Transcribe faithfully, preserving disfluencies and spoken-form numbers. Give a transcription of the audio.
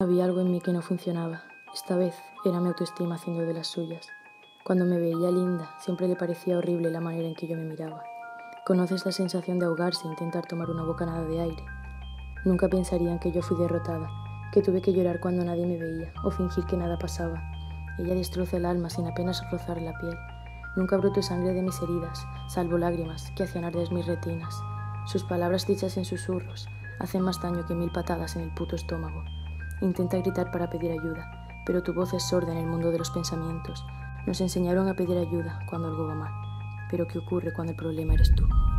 Había algo en mí que no funcionaba. Esta vez era mi autoestima haciendo de las suyas. Cuando me veía linda, siempre le parecía horrible la manera en que yo me miraba. ¿Conoces la sensación de ahogarse e intentar tomar una bocanada de aire? Nunca pensarían que yo fui derrotada, que tuve que llorar cuando nadie me veía o fingir que nada pasaba. Ella destroza el alma sin apenas rozar la piel. Nunca brotó sangre de mis heridas, salvo lágrimas que hacían arder mis retinas. Sus palabras dichas en susurros hacen más daño que mil patadas en el puto estómago. Intenta gritar para pedir ayuda, pero tu voz es sorda en el mundo de los pensamientos. Nos enseñaron a pedir ayuda cuando algo va mal. Pero ¿qué ocurre cuando el problema eres tú?